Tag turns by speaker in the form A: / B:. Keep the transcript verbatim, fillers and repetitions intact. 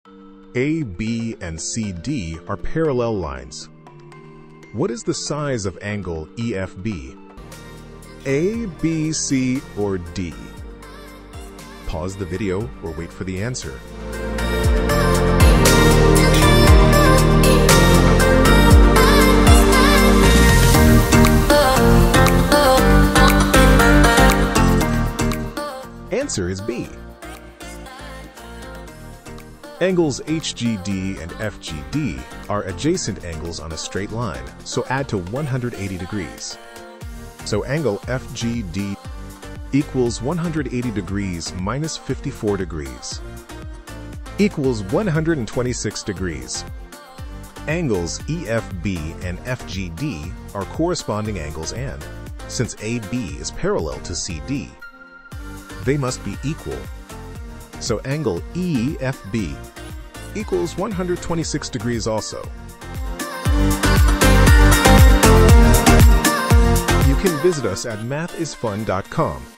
A: A, B, and C D are parallel lines. What is the size of angle E F B? A, B, C, or D? Pause the video or wait for the answer. Answer is B. Angles H G D and F G D are adjacent angles on a straight line, so add to one hundred eighty degrees. So angle F G D equals one hundred eighty degrees minus fifty-four degrees equals one hundred twenty-six degrees. Angles E F B and F G D are corresponding angles, and since A B is parallel to C D, they must be equal. So angle E F B equals one hundred twenty-six degrees also. You can visit us at math is fun dot com.